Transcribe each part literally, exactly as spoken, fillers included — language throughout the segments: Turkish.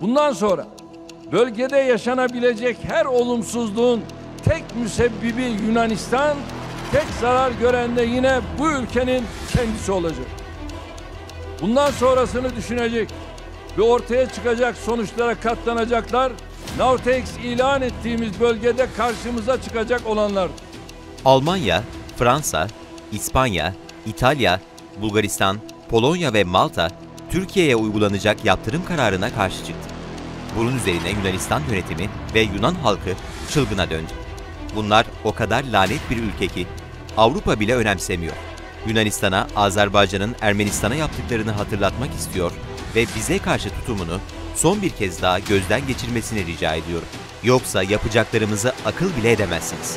Bundan sonra bölgede yaşanabilecek her olumsuzluğun tek müsebbibi Yunanistan, tek zarar gören de yine bu ülkenin kendisi olacak. Bundan sonrasını düşünecek ve ortaya çıkacak sonuçlara katlanacaklar, Navtex ilan ettiğimiz bölgede karşımıza çıkacak olanlar. Almanya, Fransa, İspanya, İtalya, Bulgaristan, Polonya ve Malta, Türkiye'ye uygulanacak yaptırım kararına karşı çıktı. Bunun üzerine Yunanistan yönetimi ve Yunan halkı çılgına döndü. Bunlar o kadar lanet bir ülke ki Avrupa bile önemsemiyor. Yunanistan'a Azerbaycan'ın Ermenistan'a yaptıklarını hatırlatmak istiyor ve bize karşı tutumunu son bir kez daha gözden geçirmesini rica ediyorum. Yoksa yapacaklarımızı akıl bile edemezsiniz.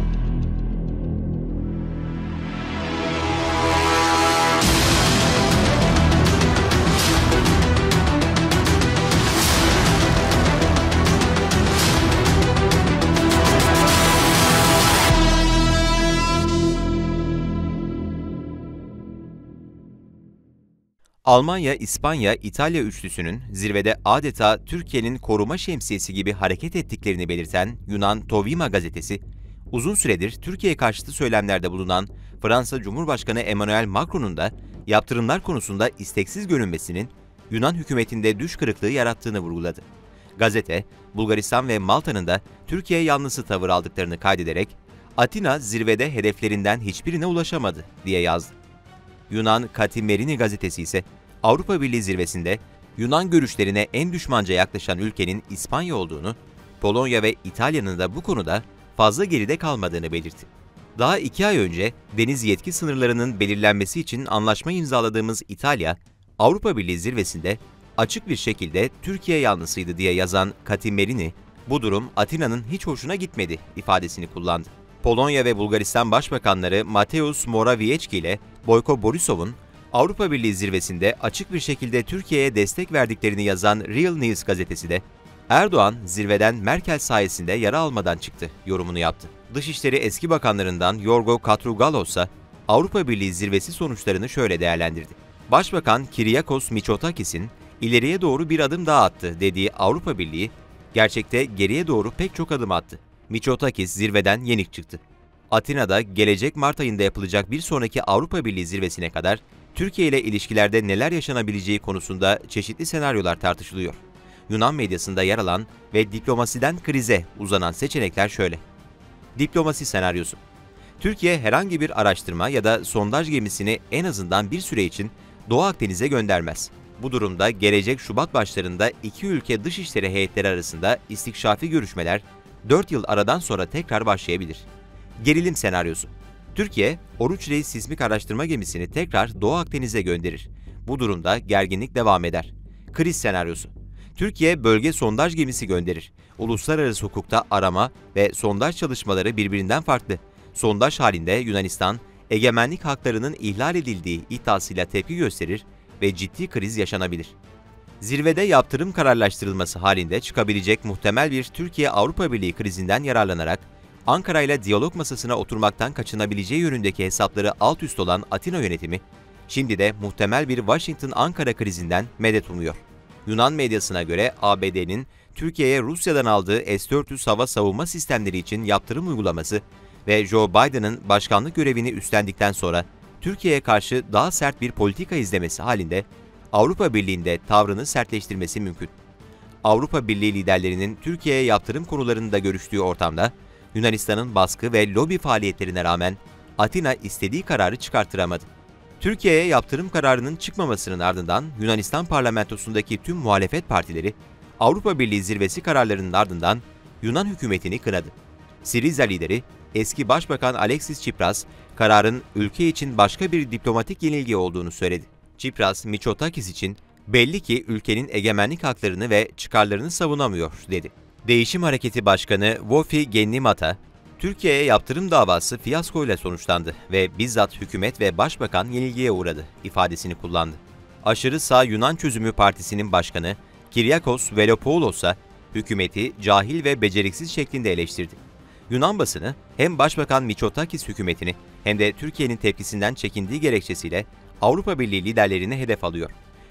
Almanya, İspanya, İtalya üçlüsünün zirvede adeta Türkiye'nin koruma şemsiyesi gibi hareket ettiklerini belirten Yunan Tovima gazetesi, uzun süredir Türkiye karşıtı söylemlerde bulunan Fransa Cumhurbaşkanı Emmanuel Macron'un da yaptırımlar konusunda isteksiz görünmesinin Yunan hükümetinde düş kırıklığı yarattığını vurguladı. Gazete, Bulgaristan ve Malta'nın da Türkiye yanlısı tavır aldıklarını kaydederek, Atina zirvede hedeflerinden hiçbirine ulaşamadı diye yazdı. Yunan Katimerini gazetesi ise Avrupa Birliği zirvesinde Yunan görüşlerine en düşmanca yaklaşan ülkenin İspanya olduğunu, Polonya ve İtalya'nın da bu konuda fazla geride kalmadığını belirtti. Daha iki ay önce deniz yetki sınırlarının belirlenmesi için anlaşma imzaladığımız İtalya, Avrupa Birliği zirvesinde açık bir şekilde Türkiye yanlısıydı diye yazan Katimerini, bu durum Atina'nın hiç hoşuna gitmedi ifadesini kullandı. Polonya ve Bulgaristan Başbakanları Mateusz Morawiecki ile Boyko Borisov'un Avrupa Birliği zirvesinde açık bir şekilde Türkiye'ye destek verdiklerini yazan Real News gazetesi de Erdoğan zirveden Merkel sayesinde yara almadan çıktı yorumunu yaptı. Dışişleri eski bakanlarından Yorgo Katrougalos ise Avrupa Birliği zirvesi sonuçlarını şöyle değerlendirdi. Başbakan Kyriakos Mitsotakis'in ileriye doğru bir adım daha attı dediği Avrupa Birliği, gerçekte geriye doğru pek çok adım attı. Mitsotakis zirveden yenik çıktı. Atina'da gelecek Mart ayında yapılacak bir sonraki Avrupa Birliği zirvesine kadar Türkiye ile ilişkilerde neler yaşanabileceği konusunda çeşitli senaryolar tartışılıyor. Yunan medyasında yer alan ve diplomasiden krize uzanan seçenekler şöyle. Diplomasi senaryosu. Türkiye herhangi bir araştırma ya da sondaj gemisini en azından bir süre için Doğu Akdeniz'e göndermez. Bu durumda gelecek Şubat başlarında iki ülke dışişleri heyetleri arasında istikşafi görüşmeler dört yıl aradan sonra tekrar başlayabilir. Gerilim senaryosu. Türkiye, Oruç Reis sismik araştırma gemisini tekrar Doğu Akdeniz'e gönderir. Bu durumda gerginlik devam eder. Kriz senaryosu. Türkiye, bölge sondaj gemisi gönderir. Uluslararası hukukta arama ve sondaj çalışmaları birbirinden farklı. Sondaj halinde Yunanistan, egemenlik haklarının ihlal edildiği iddiasıyla tepki gösterir ve ciddi kriz yaşanabilir. Zirvede yaptırım kararlaştırılması halinde çıkabilecek muhtemel bir Türkiye-Avrupa Birliği krizinden yararlanarak Ankara ile diyalog masasına oturmaktan kaçınabileceği yönündeki hesapları alt üst olan Atina yönetimi, şimdi de muhtemel bir Washington-Ankara krizinden medet umuyor. Yunan medyasına göre A B D'nin Türkiye'ye Rusya'dan aldığı S dört yüz hava savunma sistemleri için yaptırım uygulaması ve Joe Biden'ın başkanlık görevini üstlendikten sonra Türkiye'ye karşı daha sert bir politika izlemesi halinde Avrupa Birliği'nde tavrını sertleştirmesi mümkün. Avrupa Birliği liderlerinin Türkiye'ye yaptırım konularında görüştüğü ortamda, Yunanistan'ın baskı ve lobi faaliyetlerine rağmen Atina istediği kararı çıkarttıramadı. Türkiye'ye yaptırım kararının çıkmamasının ardından Yunanistan parlamentosundaki tüm muhalefet partileri, Avrupa Birliği zirvesi kararlarının ardından Yunan hükümetini kınadı. Siriza lideri, eski Başbakan Alexis Tsipras, kararın ülke için başka bir diplomatik yenilgi olduğunu söyledi. Tsipras, Mitsotakis için belli ki ülkenin egemenlik haklarını ve çıkarlarını savunamıyor, dedi. Değişim Hareketi Başkanı Vofi Gennimata, Türkiye'ye yaptırım davası fiyaskoyla sonuçlandı ve bizzat hükümet ve başbakan yenilgiye uğradı ifadesini kullandı. Aşırı sağ Yunan Çözümü Partisi'nin başkanı Kyriakos Velopoulos ise hükümeti cahil ve beceriksiz şeklinde eleştirdi. Yunan basını hem Başbakan Mitsotakis hükümetini hem de Türkiye'nin tepkisinden çekindiği gerekçesiyle Avrupa Birliği liderlerini hedef alıyor.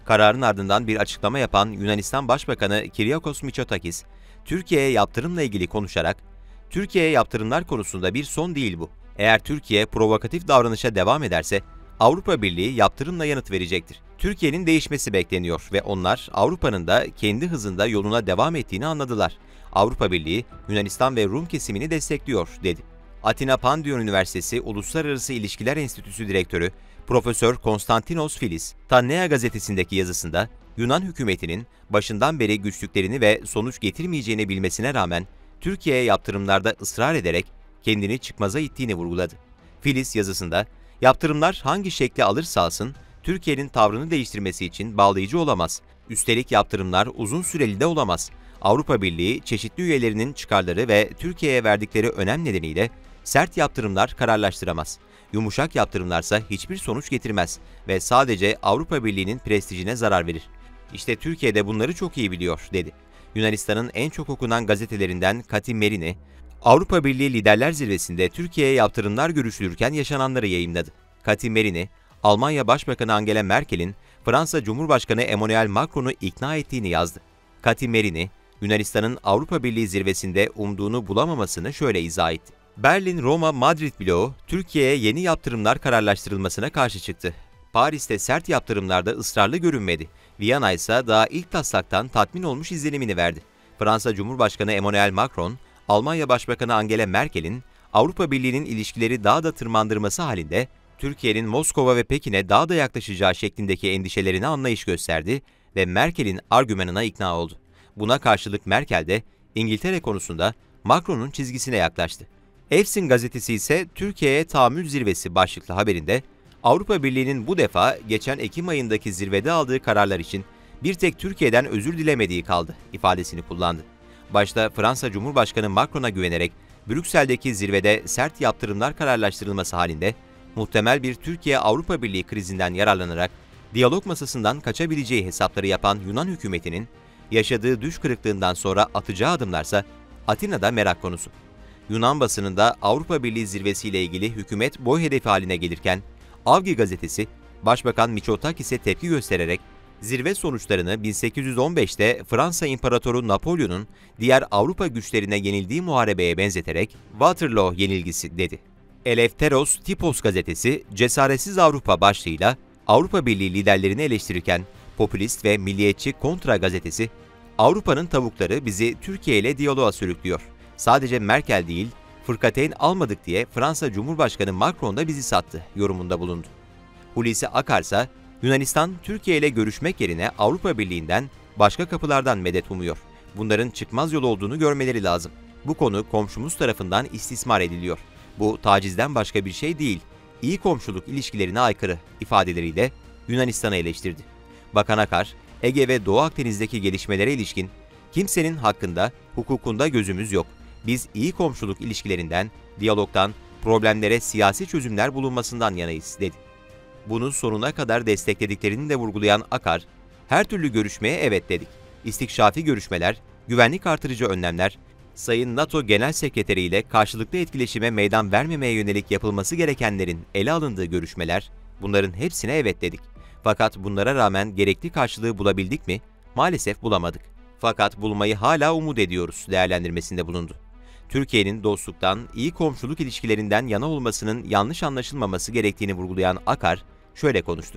Kararın ardından bir açıklama yapan Yunanistan Başbakanı Kyriakos Mitsotakis, Türkiye'ye yaptırımla ilgili konuşarak, "Türkiye'ye yaptırımlar konusunda bir son değil bu. Eğer Türkiye provokatif davranışa devam ederse Avrupa Birliği yaptırımla yanıt verecektir. Türkiye'nin değişmesi bekleniyor ve onlar Avrupa'nın da kendi hızında yoluna devam ettiğini anladılar. Avrupa Birliği, Yunanistan ve Rum kesimini destekliyor," dedi. Atina Pandion Üniversitesi Uluslararası İlişkiler Enstitüsü Direktörü Profesör Konstantinos Filis, Tanea gazetesindeki yazısında Yunan hükümetinin başından beri güçlüklerini ve sonuç getirmeyeceğini bilmesine rağmen Türkiye'ye yaptırımlarda ısrar ederek kendini çıkmaza ittiğini vurguladı. Filis yazısında, "Yaptırımlar hangi şekli alırsa alsın, Türkiye'nin tavrını değiştirmesi için bağlayıcı olamaz. Üstelik yaptırımlar uzun süreli de olamaz. Avrupa Birliği, çeşitli üyelerinin çıkarları ve Türkiye'ye verdikleri önem nedeniyle sert yaptırımlar kararlaştıramaz. Yumuşak yaptırımlarsa hiçbir sonuç getirmez ve sadece Avrupa Birliği'nin prestijine zarar verir. İşte Türkiye de bunları çok iyi biliyor," dedi. Yunanistan'ın en çok okunan gazetelerinden Kati Merini, Avrupa Birliği Liderler Zirvesi'nde Türkiye'ye yaptırımlar görüşülürken yaşananları yayımladı. Kati Merini, Almanya Başbakanı Angela Merkel'in Fransa Cumhurbaşkanı Emmanuel Macron'u ikna ettiğini yazdı. Kati Merini, Yunanistan'ın Avrupa Birliği zirvesinde umduğunu bulamamasını şöyle izah etti. "Berlin-Roma-Madrid bloğu Türkiye'ye yeni yaptırımlar kararlaştırılmasına karşı çıktı. Paris'te sert yaptırımlarda ısrarlı görünmedi. Viyana ise daha ilk taslaktan tatmin olmuş izlenimini verdi. Fransa Cumhurbaşkanı Emmanuel Macron, Almanya Başbakanı Angela Merkel'in Avrupa Birliği'nin ilişkileri daha da tırmandırması halinde Türkiye'nin Moskova ve Pekin'e daha da yaklaşacağı şeklindeki endişelerine anlayış gösterdi ve Merkel'in argümanına ikna oldu. Buna karşılık Merkel de İngiltere konusunda Macron'un çizgisine yaklaştı." Evsin gazetesi ise Türkiye'ye tahammül zirvesi başlıklı haberinde Avrupa Birliği'nin bu defa geçen Ekim ayındaki zirvede aldığı kararlar için bir tek Türkiye'den özür dilemediği kaldı ifadesini kullandı. Başta Fransa Cumhurbaşkanı Macron'a güvenerek Brüksel'deki zirvede sert yaptırımlar kararlaştırılması halinde muhtemel bir Türkiye-Avrupa Birliği krizinden yararlanarak diyalog masasından kaçabileceği hesapları yapan Yunan hükümetinin yaşadığı düş kırıklığından sonra atacağı adımlarsa Atina'da merak konusu. Yunan basınında Avrupa Birliği zirvesiyle ilgili hükümet boy hedefi haline gelirken Avgi gazetesi Başbakan Mitsotakis'e tepki göstererek zirve sonuçlarını bin sekiz yüz on beşte Fransa İmparatoru Napolyon'un diğer Avrupa güçlerine yenildiği muharebeye benzeterek Waterloo yenilgisi dedi. Eleftheros Tipos gazetesi Cesaretsiz Avrupa başlığıyla Avrupa Birliği liderlerini eleştirirken popülist ve milliyetçi Kontra gazetesi Avrupa'nın tavukları bizi Türkiye ile diyaloğa sürüklüyor. Sadece Merkel değil, fırkateyn almadık diye Fransa Cumhurbaşkanı Macron da bizi sattı yorumunda bulundu. Hulusi Akar ise Yunanistan, Türkiye ile görüşmek yerine Avrupa Birliği'nden başka kapılardan medet umuyor. Bunların çıkmaz yol olduğunu görmeleri lazım. Bu konu komşumuz tarafından istismar ediliyor. Bu tacizden başka bir şey değil, iyi komşuluk ilişkilerine aykırı ifadeleriyle Yunanistan'ı eleştirdi. Bakan Akar, Ege ve Doğu Akdeniz'deki gelişmelere ilişkin kimsenin hakkında, hukukunda gözümüz yok. Biz iyi komşuluk ilişkilerinden, diyalogdan, problemlere siyasi çözümler bulunmasından yanayız, dedi. Bunu sonuna kadar desteklediklerini de vurgulayan Akar, her türlü görüşmeye evet dedik. İstikşafi görüşmeler, güvenlik artırıcı önlemler, Sayın NATO Genel Sekreteri ile karşılıklı etkileşime meydan vermemeye yönelik yapılması gerekenlerin ele alındığı görüşmeler, bunların hepsine evet dedik. Fakat bunlara rağmen gerekli karşılığı bulabildik mi? Maalesef bulamadık. Fakat bulmayı hala umut ediyoruz değerlendirmesinde bulundu. Türkiye'nin dostluktan, iyi komşuluk ilişkilerinden yana olmasının yanlış anlaşılmaması gerektiğini vurgulayan Akar şöyle konuştu.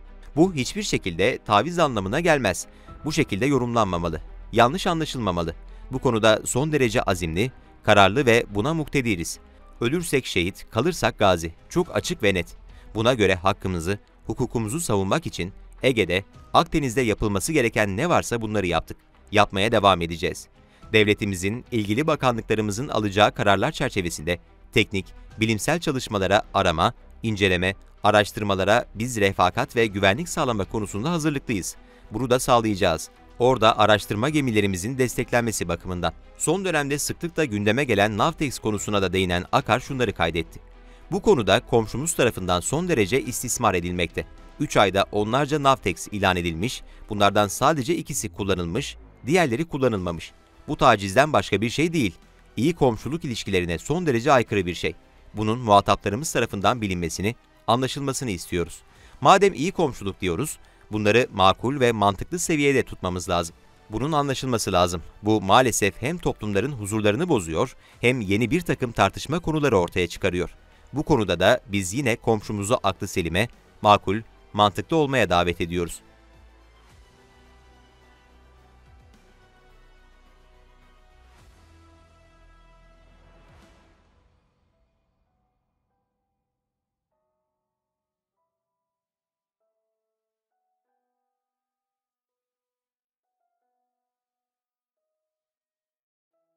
Bu hiçbir şekilde taviz anlamına gelmez. Bu şekilde yorumlanmamalı. Yanlış anlaşılmamalı. Bu konuda son derece azimli, kararlı ve buna muktediriz. Ölürsek şehit, kalırsak gazi. Çok açık ve net. Buna göre hakkımızı, hukukumuzu savunmak için Ege'de, Akdeniz'de yapılması gereken ne varsa bunları yaptık. Yapmaya devam edeceğiz. Devletimizin, ilgili bakanlıklarımızın alacağı kararlar çerçevesinde teknik, bilimsel çalışmalara arama, inceleme, araştırmalara biz refakat ve güvenlik sağlama konusunda hazırlıklıyız. Bunu da sağlayacağız. Orada araştırma gemilerimizin desteklenmesi bakımından. Son dönemde sıklıkla gündeme gelen Navtex konusuna da değinen Akar şunları kaydetti. Bu konuda komşumuz tarafından son derece istismar edilmekte. üç ayda onlarca Navtex ilan edilmiş, bunlardan sadece ikisi kullanılmış, diğerleri kullanılmamış. Bu tacizden başka bir şey değil. İyi komşuluk ilişkilerine son derece aykırı bir şey. Bunun muhataplarımız tarafından bilinmesini, anlaşılmasını istiyoruz. Madem iyi komşuluk diyoruz, Bunları makul ve mantıklı seviyede tutmamız lazım. Bunun anlaşılması lazım. Bu maalesef hem toplumların huzurlarını bozuyor hem yeni bir takım tartışma konuları ortaya çıkarıyor. Bu konuda da biz yine komşumuzu aklı selime, makul, mantıklı olmaya davet ediyoruz.